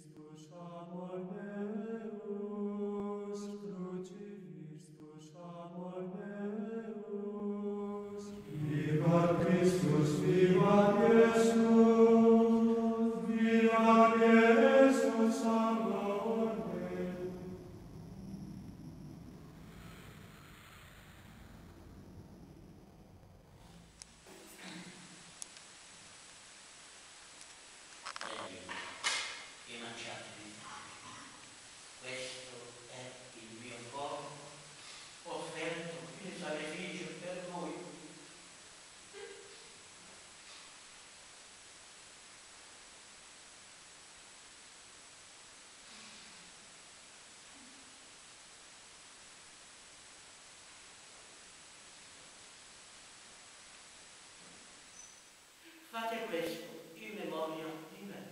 Fate questo in memoria di me.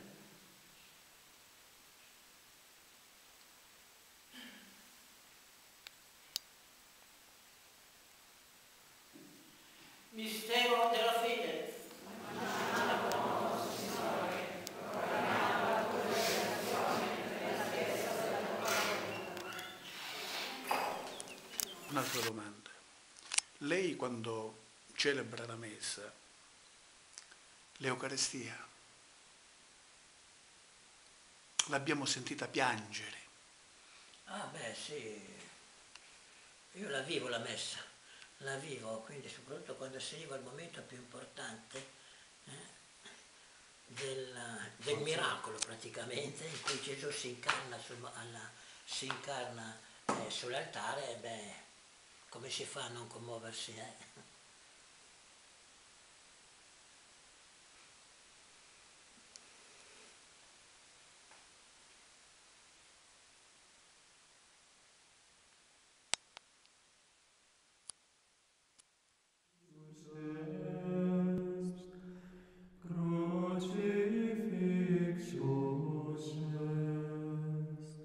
Mistero della fede. Un'altra domanda. Lei quando celebra la messa, l'Eucaristia, l'abbiamo sentita piangere. Ah beh sì, io la vivo la messa, la vivo, quindi soprattutto quando si arriva al momento più importante del miracolo praticamente, in cui Gesù si incarna, sull'altare, beh, come si fa a non commuoversi?